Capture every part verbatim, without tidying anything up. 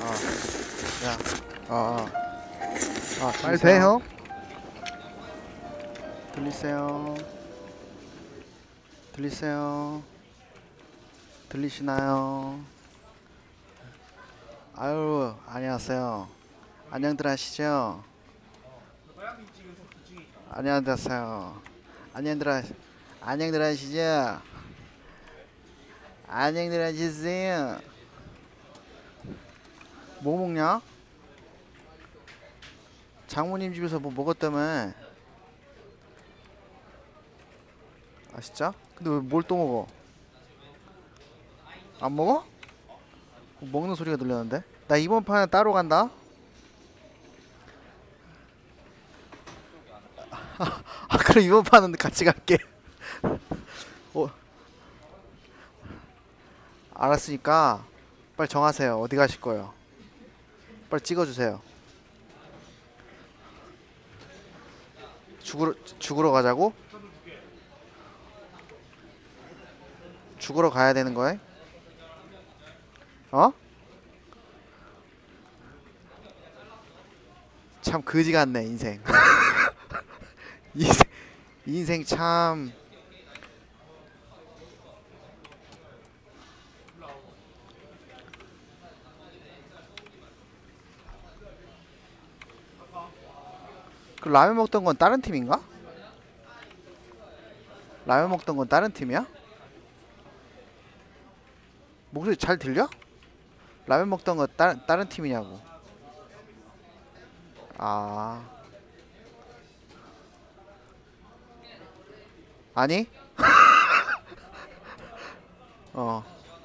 야, 어, 어. 아, 빨리 들리세요? 돼, 형? 들리세요? 들리세요? 들리시나요? 아유, 안녕하세요. 안녕들 하시죠? 안녕하세요. 안녕들 하, 안녕들 하시죠? 안녕들 하시세요? 뭐 먹냐? 장모님 집에서 뭐 먹었다며. 아, 진짜? 근데 왜 뭘 또 먹어? 안 먹어? 먹는 소리가 들렸는데? 나 이번 판은 따로 간다? 아, 그럼 이번 판은 같이 갈게. 어, 알았으니까 빨리 정하세요. 어디 가실 거예요? 빨리 찍어주세요. 죽으러, 죽으러 가자고? 죽으러 가야 되는 거야? 어? 참 거지 같네, 인생. 인생, 인생 참. 그 라면 먹던 건 다른 팀인가? 라면 먹던 건 다른 팀이야? 목소리 잘 들려? 라면 먹던 거 다른 다른 팀이냐고. 아, 아니? 어.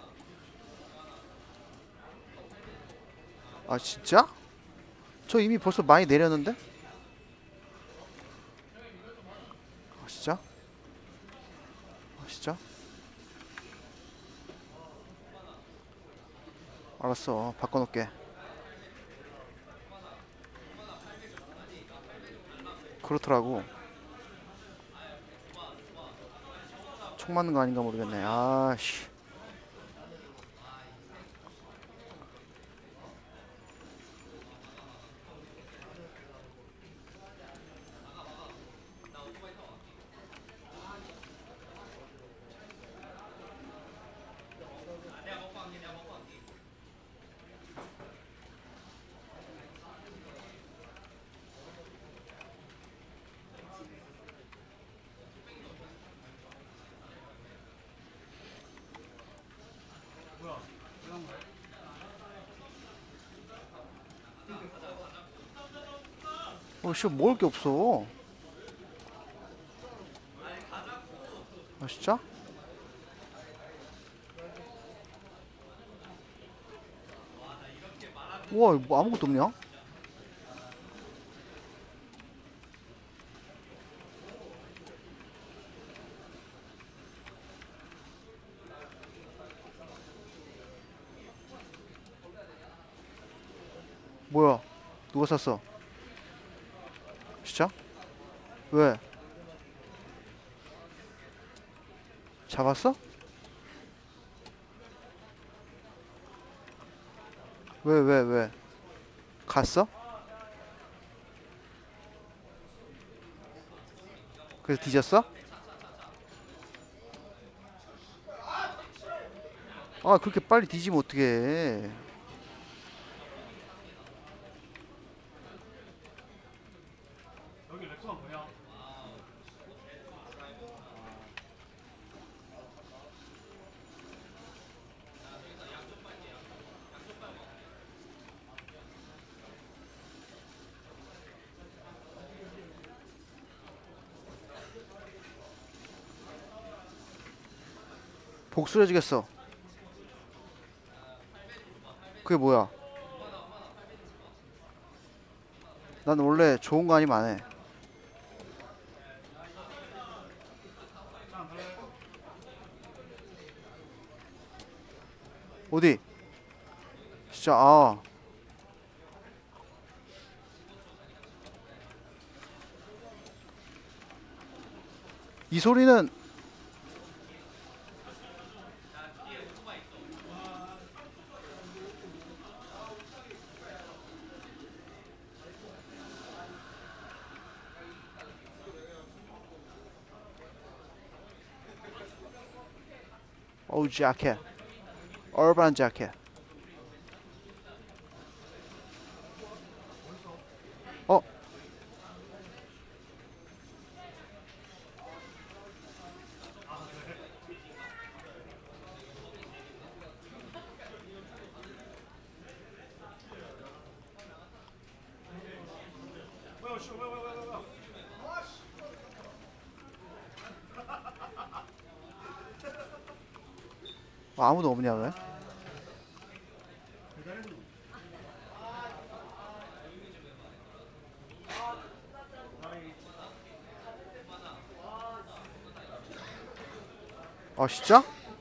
아, 진짜? 저 이미 벌써 많이 내렸는데? 아, 진짜? 아, 진짜? 알았어, 바꿔놓을게. 그렇더라고. 총 맞는 거 아닌가 모르겠네. 아씨. 어, 씨, 먹을 게 없어. 아, 진짜? 우와, 뭐 아무것도 없냐? 뭐야? 누가 샀어? 진짜? 왜? 잡았어? 왜, 왜, 왜? 갔어? 그래서 뒤졌어? 아, 그렇게 빨리 뒤지면 어떡해. 복수해주겠어. 그게 뭐야? 난 원래 좋은 거 아니면 안 해. 어디? 진짜, 아. 이 소리는 어우 자켓. 얼반 자켓. 어? 아무도 없냐 왜? 아 진짜?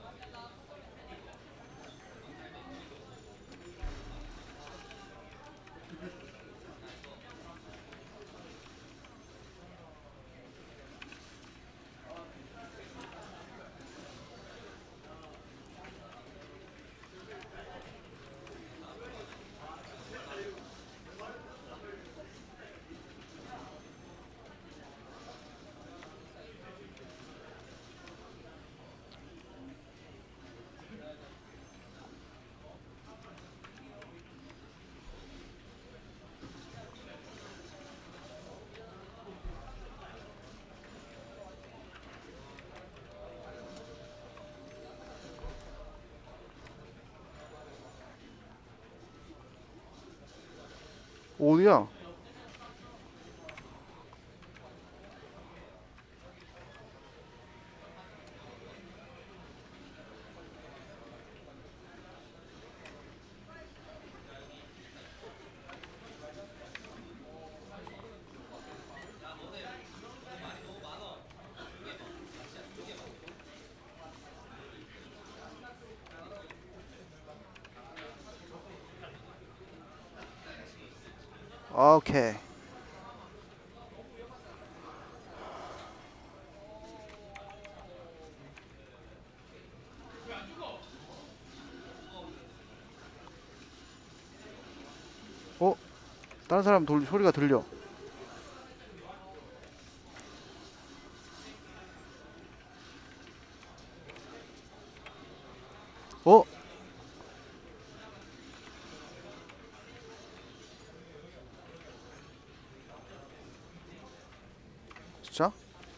어디야? 오케이. 어? 다른 사람 돌 소리가 들려. 어? 진짜?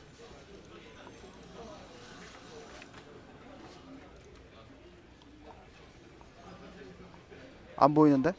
안 보이는데?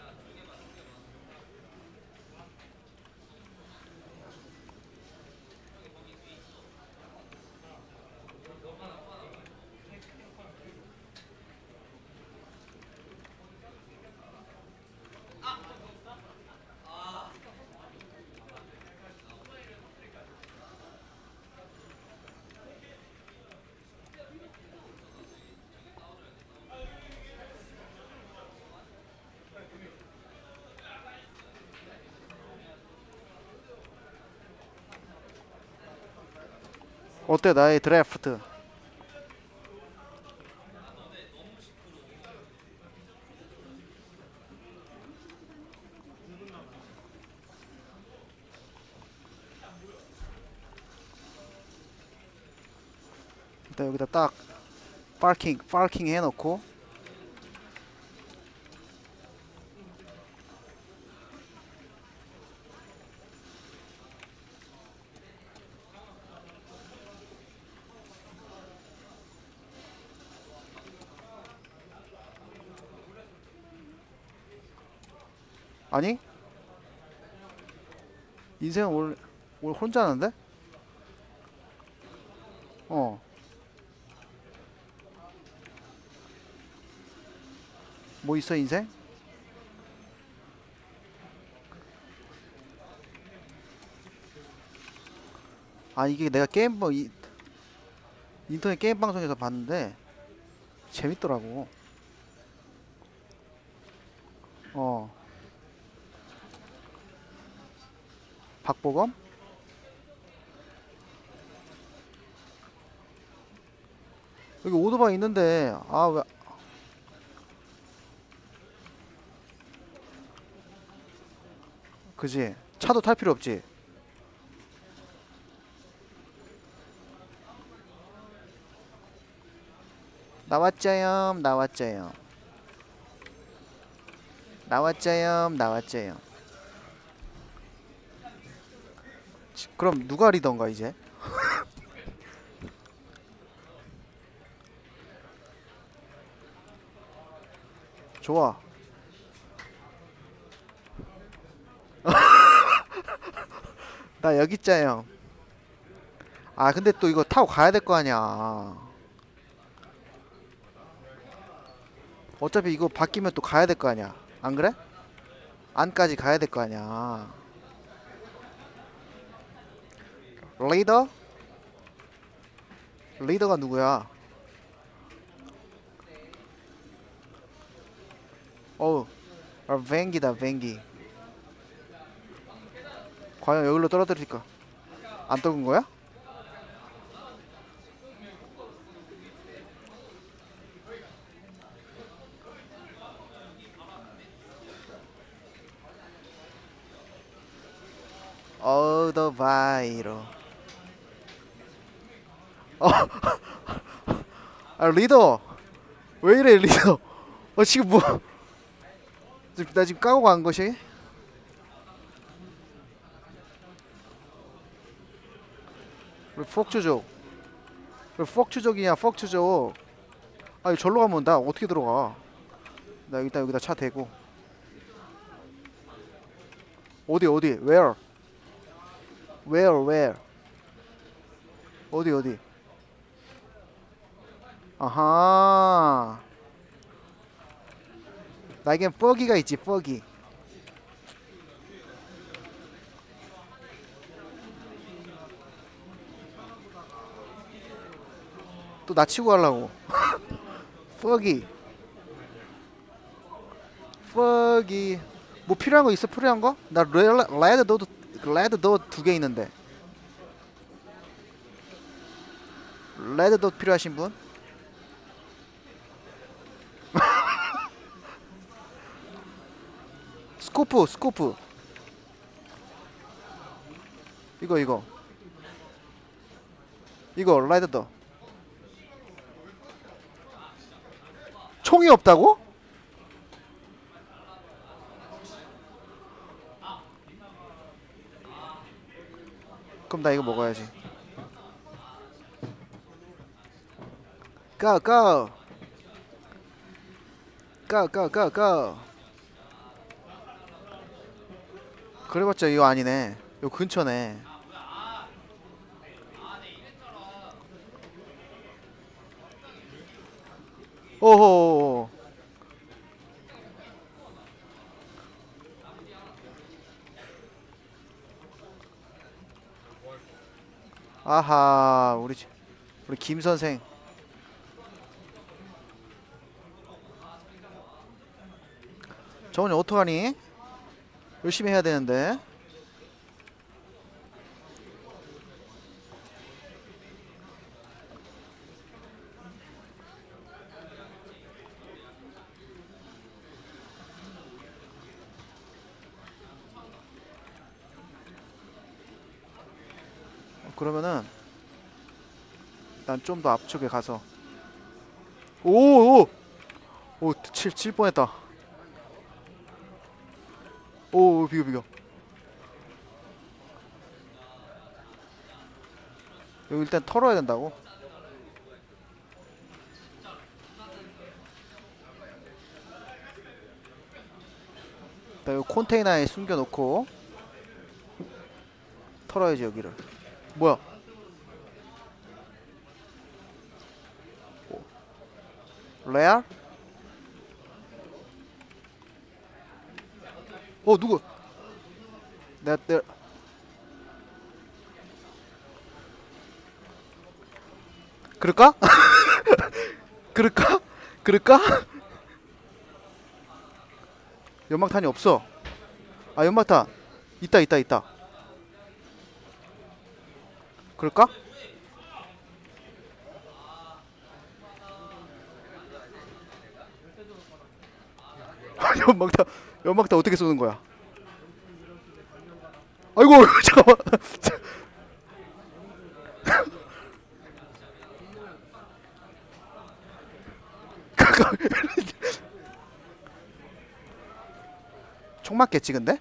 어때 나의 드래프트? 일단 여기다 딱 파킹 파킹 해놓고. 아니? 인생은 올, 올 혼자는데? 어. 뭐 있어 인생? 아 이게 내가 게임 뭐 이, 인터넷 게임 방송에서 봤는데 재밌더라고. 어. 박보검? 여기 오토바이 있는데 아 왜? 그지? 차도 탈 필요 없지. 나왔자요 나왔자요 나왔자요 나왔자요. 그럼 누가 리던가 이제? 좋아. 나 여기 있자요. 아 근데 또 이거 타고 가야 될 거 아니야. 어차피 이거 바뀌면 또 가야 될 거 아니야. 안 그래? 안까지 가야 될 거 아니야. 리더? 리더가 누구야? 어우, 아, 뱅기다 뱅기. 과연 여기로 떨어뜨릴까? 안 떨군 거야? 어더바이로. 어, 아 리더 왜 이래 리더? 어 지금 뭐? 지금 나 지금 까고 간 것이? 왜 폭주족? 왜 폭주족이냐? 폭주족. 아 절로 가면 나 어떻게 들어가? 나 일단 여기다 차 대고. 어디 어디? Where? Where where? 어디 어디? 아하. 나에겐 뻐기가 있지 뻐기. 또 나 치고 가려고. 뻐기 뻐기. 뭐 필요한 거 있어? 필요한 거? 나 레드 도트 레드 도트 두 개 있는데. 레드 도트 필요하신 분? 스코프 스코프. 이거 이거 이거 레드 도. 총이 없다고? 그럼 나 이거 먹어야지. Go go go go go go. 그래봤자 이거 아니네. 이거 근처네. 오호. 아하 우리 우리 김 선생. 정훈이 어떡하니? 열심히 해야 되는데. 그러면은 난 좀 더 앞쪽에 가서. 오오 오 칠 칠 뻔했다. 오 비교 비교. 여기 일단 털어야 된다고. 나 이거 컨테이너에 숨겨놓고 털어야지 여기를. 뭐야? 레알? 어 누구? 내가 내 그럴까? 그럴까? 그럴까? 연막탄이 없어. 아 연막탄 있다 있다 있다. 그럴까? 연막탄 연막탄 어떻게 쏘는 거야? 아이고 잠깐만. 총 맞겠지 근데?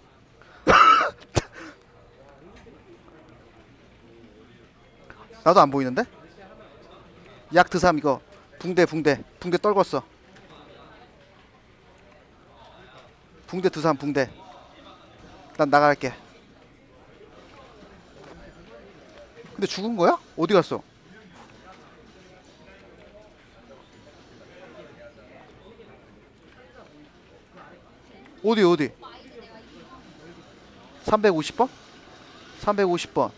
나도 안 보이는데? 약 드삼 이거 붕대 붕대 붕대 떨궜어. 붕대 드삼 붕대. 난 나갈게. 근데 죽은 거야? 어디 갔어? 어디 어디? 삼백오십 번? 삼백오십 번.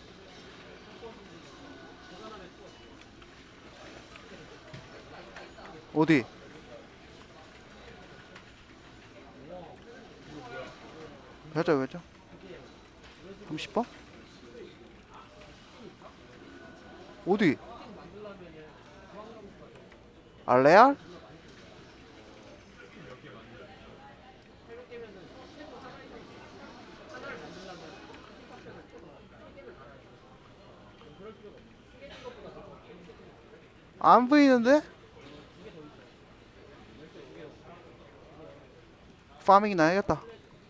어디? 가자 가자. 삼십 번? 어디? 알레알? 안 보이는데? 파밍이나 해야겠다.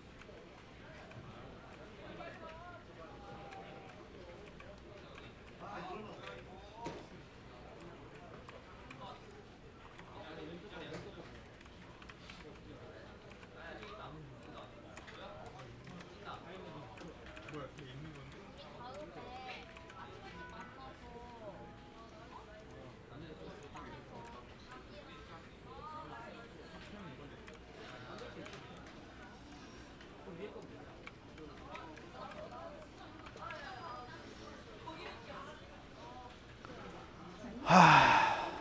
하...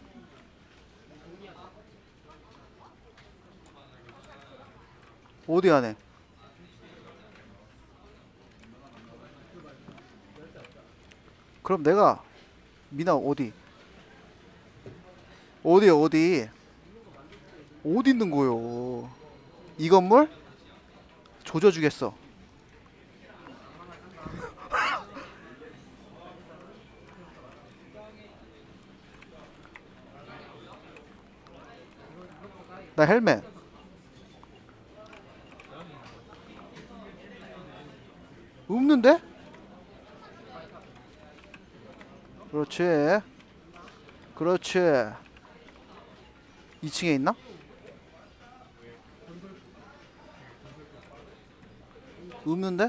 어디 안에? 그럼 내가 미나 어디? 어디 어디? 어디 있는 거요? 이 건물? 조져주겠어. 나 헬멧. 없는데? 그렇지. 그렇지. 이 층에 있나? 없는데?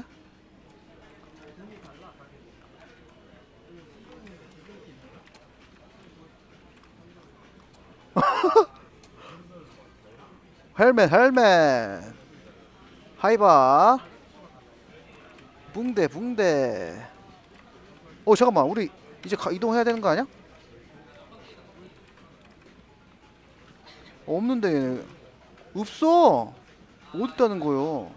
헬멧 헬멧 하이바 붕대 붕대. 어 잠깐만 우리 이제 가, 이동해야 되는 거 아니야? 없는데 얘네. 없어. 어디 있다는 거요?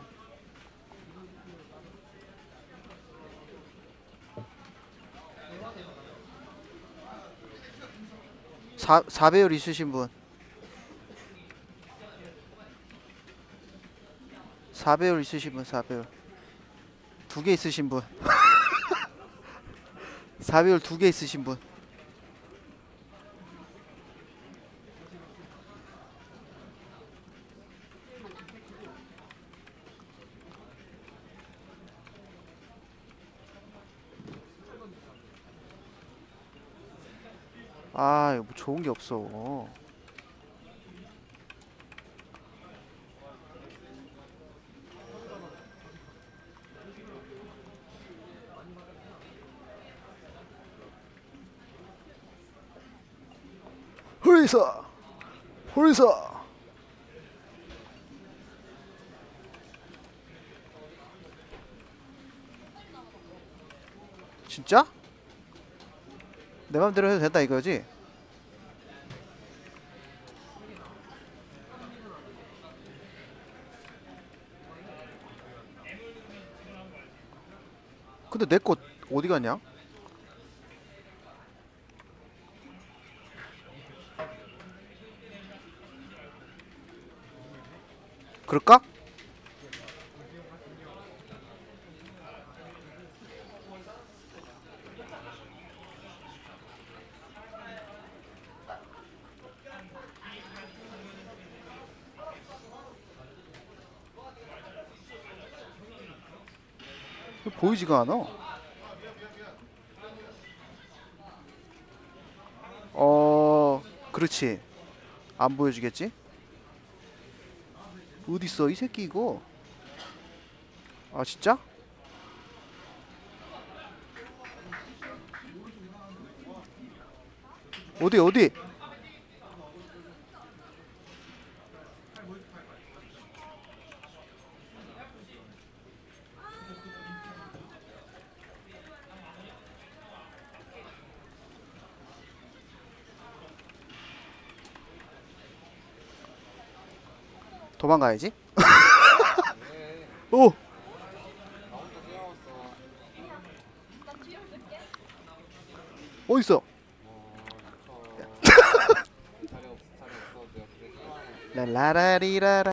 사, 사 배율 있으신 분. 사 배율 있으신 분. 사 배율 두 개 있으신 분. 사 배율 두 개 있으신 분. 아 이거 뭐 좋은 게 없어. 홀리사 홀리사. 진짜? 내 맘대로 해도 된다 이거지? 근데 내 거 어디 갔냐? 그럴까? 보이지가 않아. 어, 그렇지. 안 보여주겠지? 어딨어 이 새끼 이거. 아 진짜? 어디 어디? 도망가야지. 오! 어딨어? 랄라라리라라.